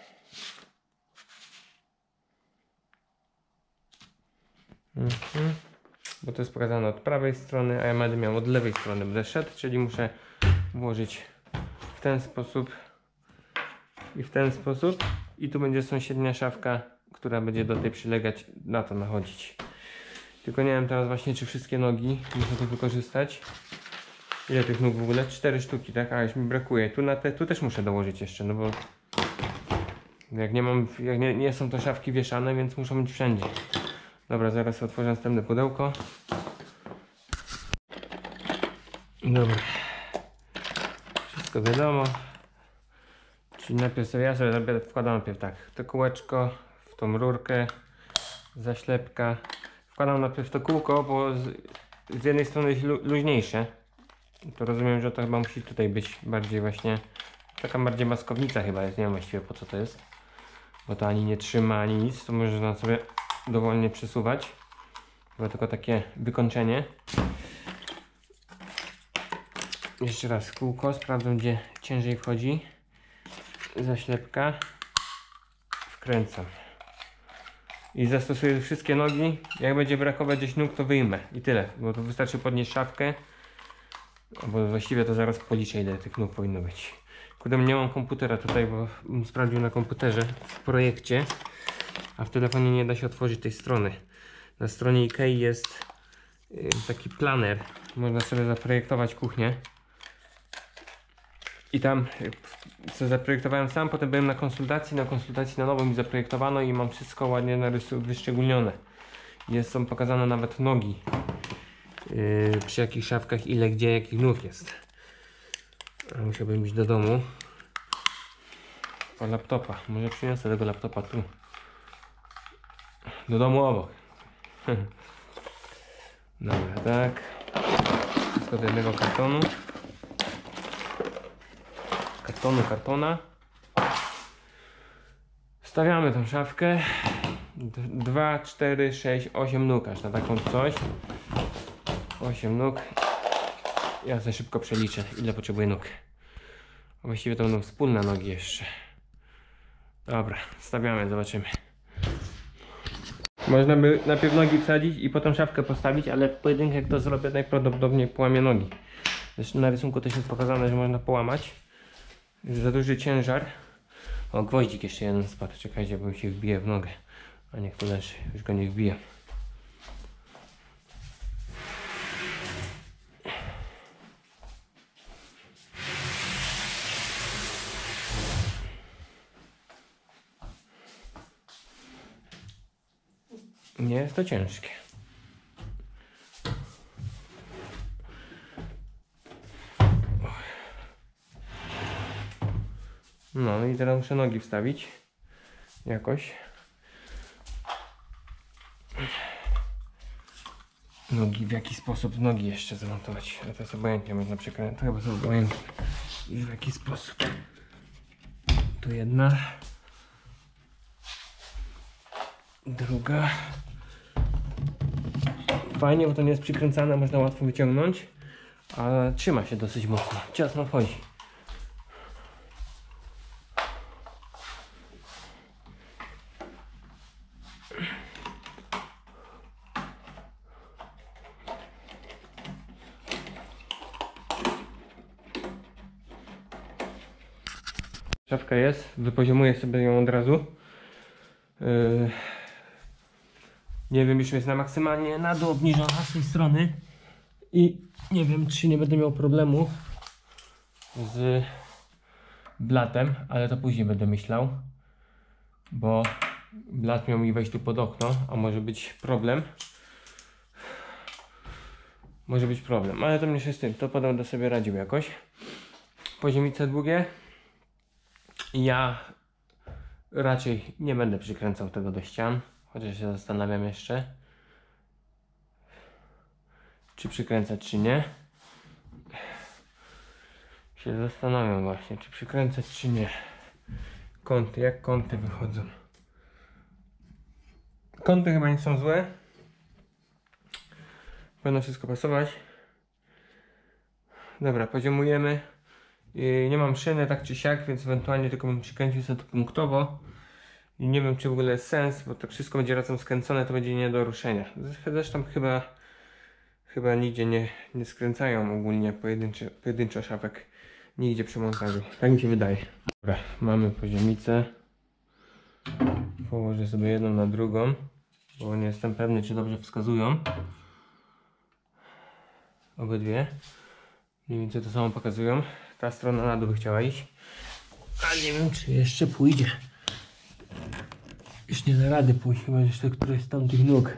Bo to jest pokazane od prawej strony, a ja będę miał od lewej strony, będę szedł, czyli muszę włożyć w ten sposób i w ten sposób. I tu będzie sąsiednia szafka, która będzie do tej przylegać, na to nachodzić. Tylko nie wiem teraz właśnie, czy wszystkie nogi muszę to wykorzystać. Ile tych nóg w ogóle? 4 sztuki, tak? A już mi brakuje. Tu na te, tu też muszę dołożyć jeszcze, no bo jak nie mam, jak nie są to szafki wieszane, więc muszą być wszędzie. Dobra, zaraz otworzę następne pudełko. Dobra. Wszystko wiadomo. Czyli najpierw sobie, ja sobie wkładam najpierw tak, to kółeczko w tą rurkę, zaślepka. Wkładam najpierw to kółko, bo z jednej strony jest luźniejsze. To rozumiem, że to chyba musi tutaj być bardziej właśnie, taka bardziej maskownica chyba jest, nie wiem właściwie po co to jest. Bo to ani nie trzyma, ani nic, to można sobie dowolnie przesuwać. Chyba tylko takie wykończenie. Jeszcze raz kółko, sprawdzę gdzie ciężej wchodzi. Zaślepka. Wkręcam. I zastosuję wszystkie nogi. Jak będzie brakować gdzieś nóg, to wyjmę. I tyle, bo to wystarczy podnieść szafkę. Bo właściwie to zaraz policzę, ile tych nóg powinno być. Kurde, nie mam komputera tutaj, bo sprawdził na komputerze w projekcie. A w telefonie nie da się otworzyć tej strony. Na stronie IKEA jest taki planer. Można sobie zaprojektować kuchnię. I tam co zaprojektowałem sam, potem byłem na konsultacji na nowo mi zaprojektowano i mam wszystko ładnie wyszczególnione. Są pokazane nawet nogi. Przy jakich szafkach, ile, gdzie, jakich nóg jest. Musiałbym iść do domu. Po laptopa. Może przyniosę tego laptopa tu. Do domu obok. Dobra, tak. Wszystko do jednego kartonu. Kartona. Stawiamy tą szafkę. 2, 4, 6, 8 nóg aż na taką coś. 8 nóg. Ja za szybko przeliczę, ile potrzebuję nóg. Właściwie to będą wspólne nogi jeszcze. Dobra, stawiamy, zobaczymy. Można by najpierw nogi wsadzić i potem szafkę postawić, ale w pojedynkach to zrobię, najprawdopodobniej połamię nogi. Zresztą na rysunku też jest pokazane, że można połamać. Jest za duży ciężar. O, gwoździk jeszcze jeden spadł. Czekajcie, bo mi się wbije w nogę. A niech tu leży. Już go nie wbija. Nie jest to ciężkie. No i teraz muszę nogi wstawić. Jakoś. Nogi, w jaki sposób nogi jeszcze zamontować? A to jest obojętnie, można przekręcać. To chyba są obojętne. I w jaki sposób? Tu jedna. Druga. Fajnie, bo to nie jest przykręcane, można łatwo wyciągnąć. Ale trzyma się dosyć mocno. Ciasno wchodzi. Szafka jest, wypoziomuję sobie ją od razu. Nie wiem, już jest na maksymalnie na dół obniżona z tej strony. I nie wiem, czy nie będę miał problemu z blatem, ale to później będę myślał. Bo blat miał mi wejść tu pod okno, a może być problem. Może być problem, ale to mnie się z tym, to będę sobie radził jakoś. Poziomice długie. Ja raczej nie będę przykręcał tego do ścian, chociaż się zastanawiam jeszcze, czy przykręcać, czy nie. Się zastanawiam właśnie, czy przykręcać, czy nie. Kąty, jak kąty wychodzą. Kąty chyba nie są złe. Powinno wszystko pasować. Dobra, poziomujemy. Nie mam szyny tak czy siak, więc ewentualnie tylko bym przykręcił sobie to punktowo. I nie wiem, czy w ogóle jest sens, bo to wszystko będzie razem skręcone, to będzie nie do ruszenia. Zresztą chyba nigdzie nie skręcają ogólnie pojedynczo szafek. Nigdzie przy montażu. Tak mi się wydaje. Dobra, mamy poziomicę. Położę sobie jedną na drugą, bo nie jestem pewny, czy dobrze wskazują. Obydwie. Mniej więcej to samo pokazują. Ta strona na dół by chciała iść. A nie wiem, czy jeszcze pójdzie. Już nie da rady pójść, chyba jeszcze któreś z tamtych nóg.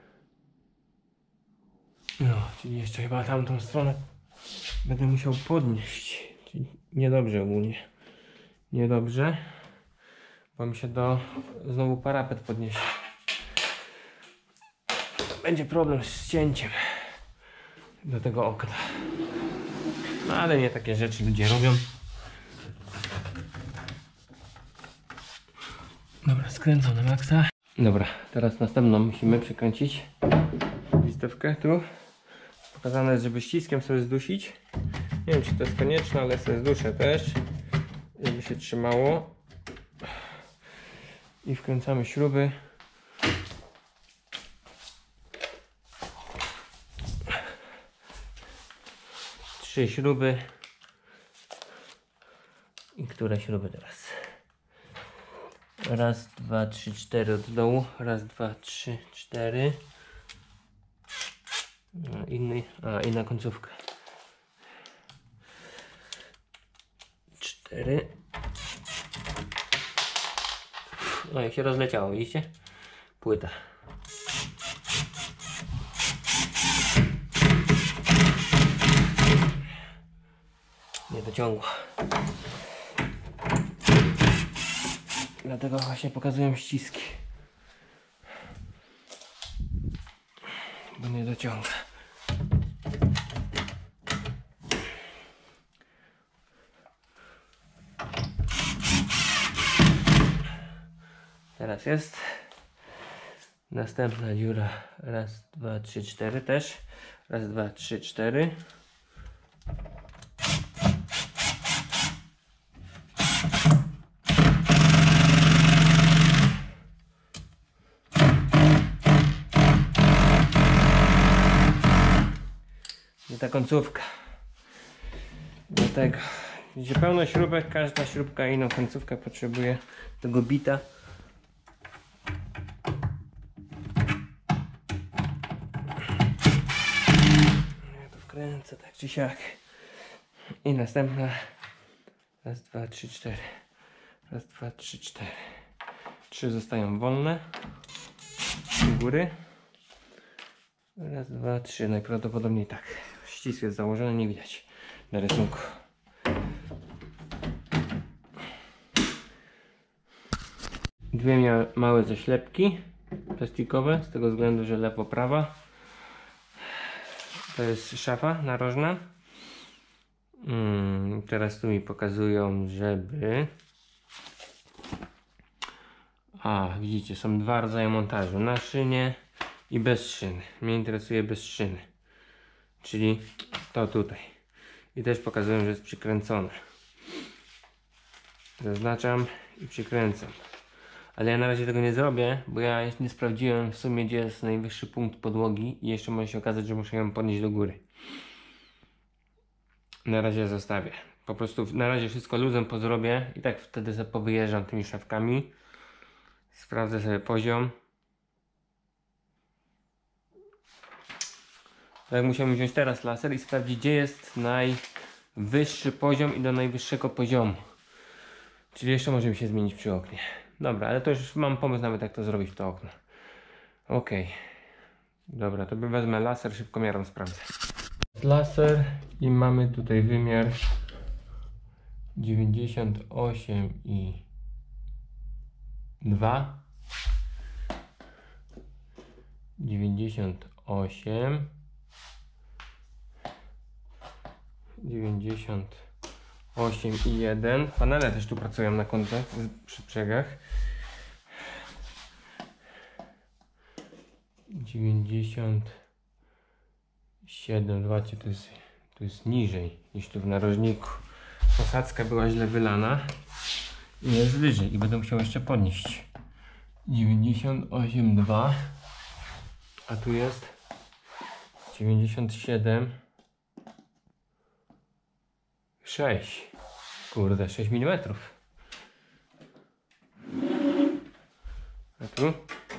No, czyli jeszcze chyba tamtą stronę będę musiał podnieść. Czyli niedobrze ogólnie. Niedobrze. Bo mi się znowu parapet podniesie. Będzie problem z cięciem do tego okna. No ale nie takie rzeczy ludzie robią. Dobra, skręcam na maksa. Dobra, teraz następną musimy przykręcić listewkę tu. Pokazane jest, żeby ściskiem sobie zdusić. Nie wiem, czy to jest konieczne, ale sobie zduszę też, żeby się trzymało. I wkręcamy śruby. Trzy śruby. I które śruby teraz? Raz, dwa, trzy, cztery od dołu. Raz, dwa, trzy, cztery. Inna końcówka. 4. No i się rozleciało, widzicie? Płyta. Nie dociągła. Dlatego właśnie pokazuję ściski. Bo nie dociąga. Teraz jest. Następna dziura. Raz, dwa, trzy, cztery też. Raz, dwa, trzy, cztery. I ta końcówka. Dlatego widzicie, pełno śrubek, każda śrubka inną końcówkę potrzebuje tego bita. Ja to wkręcę tak czy siak. I następna. Raz, dwa, trzy, cztery. Raz, dwa, trzy, cztery. 3 zostają wolne. U góry. Raz, dwa, 3. Najprawdopodobniej tak. Ścisk jest założony, nie widać na rysunku. Dwie małe zaślepki plastikowe, z tego względu, że lewo, prawa. To jest szafa narożna. Teraz tu mi pokazują, żeby... widzicie, są dwa rodzaje montażu. Na szynie i bez szyny. Mnie interesuje bez szyny. Czyli to tutaj. I też pokazują, że jest przykręcone. Zaznaczam i przykręcam. Ale ja na razie tego nie zrobię, bo ja nie sprawdziłem w sumie, gdzie jest najwyższy punkt podłogi i jeszcze może się okazać, że muszę ją podnieść do góry. Na razie zostawię. Po prostu na razie wszystko luzem pozrobię i tak wtedy sobie powyjeżdżam tymi szafkami. Sprawdzę sobie poziom. Tak, musiałem wziąć teraz laser i sprawdzić, gdzie jest najwyższy poziom i do najwyższego poziomu. Czyli jeszcze może mi się zmienić przy oknie. Dobra, ale to już mam pomysł nawet, jak to zrobić, to okno. Ok. Dobra, to wezmę laser, szybkomiarą sprawdzę. Laser i mamy tutaj wymiar 98,2. 98, 98,1. Panele też tu pracują na kątach przy brzegach. 97, zobaczcie, to jest niżej niż tu w narożniku. Posadzka była źle wylana i jest wyżej i będę musiał jeszcze podnieść. 98,2, a tu jest 97,6. Kurde, 6 mm. A tu?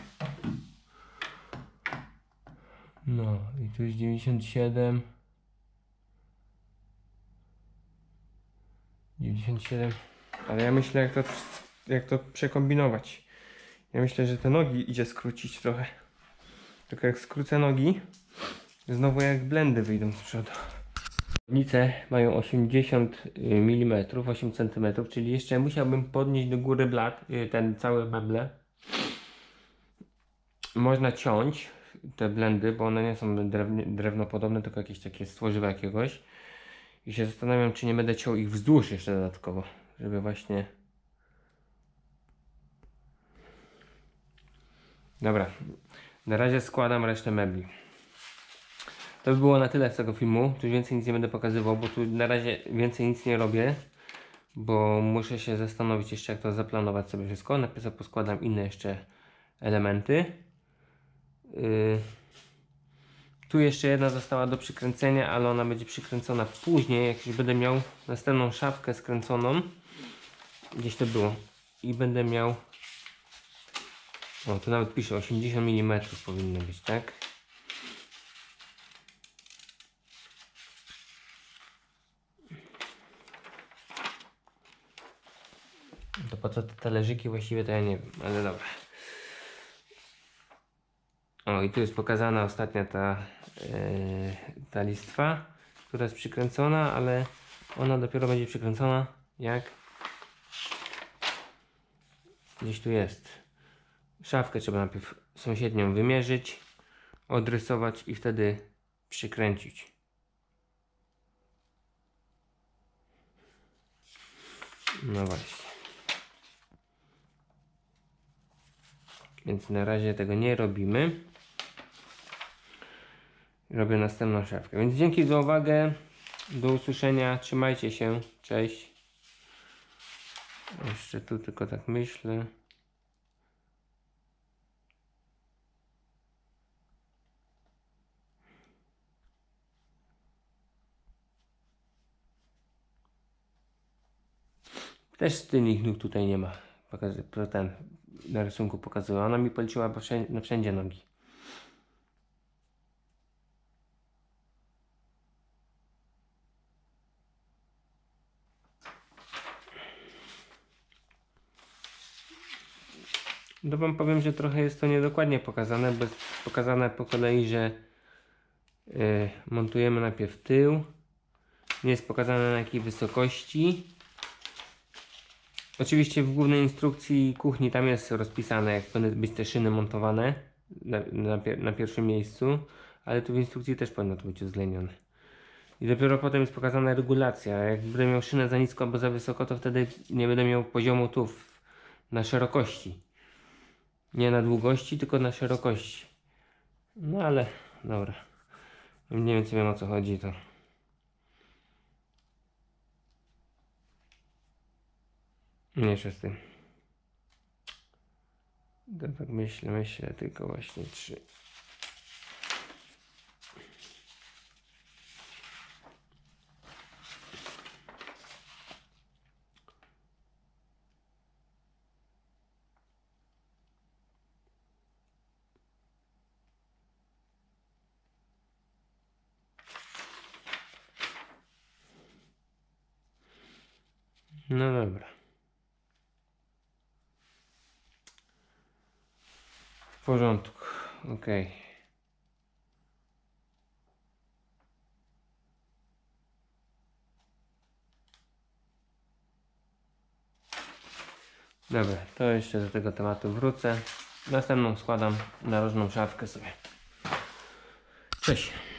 No i tu jest 97. 97. Ale ja myślę, jak to przekombinować. Ja myślę, że te nogi idzie skrócić trochę. Tylko jak skrócę nogi, znowu jak blendy wyjdą z przodu. Spódnice mają 80 mm, 8 cm, czyli jeszcze musiałbym podnieść do góry blat, ten cały meble. Można ciąć te blendy, bo one nie są drewnopodobne, tylko jakieś takie stworzywa jakiegoś. I się zastanawiam, czy nie będę ciął ich wzdłuż jeszcze dodatkowo, żeby właśnie... Dobra, na razie składam resztę mebli. To by było na tyle z tego filmu, tu więcej nic nie będę pokazywał, bo tu na razie więcej nic nie robię, bo muszę się zastanowić jeszcze, jak to zaplanować sobie wszystko. Najpierw poskładam inne jeszcze elementy. Tu jeszcze jedna została do przykręcenia, ale ona będzie przykręcona później, jak już będę miał następną szafkę skręconą. Gdzieś to było. I będę miał... O, tu nawet pisze 80 mm powinno być, tak? To po co te talerzyki właściwie, to ja nie wiem, ale dobra. O, i tu jest pokazana ostatnia ta listwa, która jest przykręcona, ale ona dopiero będzie przykręcona, jak gdzieś tu jest. Szafkę trzeba najpierw sąsiednią wymierzyć, odrysować i wtedy przykręcić. No właśnie. Więc na razie tego nie robimy. Robię następną szafkę. Więc dzięki za uwagę. Do usłyszenia. Trzymajcie się. Cześć. Jeszcze tu tylko tak myślę. Też tylnych nóg tutaj nie ma. Ten na rysunku pokazuje. Ona mi policzyła na wszędzie nogi. No wam powiem, że trochę jest to niedokładnie pokazane, bo jest pokazane po kolei, że montujemy najpierw tył. Nie jest pokazane na jakiej wysokości. Oczywiście w głównej instrukcji kuchni tam jest rozpisane, jak powinny być te szyny montowane na pierwszym miejscu, ale tu w instrukcji też powinno to być uwzględnione. I dopiero potem jest pokazana regulacja. Jak będę miał szynę za nisko albo za wysoko, to wtedy nie będę miał poziomu tu na szerokości. Nie na długości, tylko na szerokości. No ale dobra. Mniej więcej wiem, o co chodzi, to mniejsza z tym. To tak myślę, tylko właśnie 3. No dobra. W porządku. Ok. Dobra, to jeszcze do tego tematu wrócę. Następną składam narożną szafkę sobie. Cześć.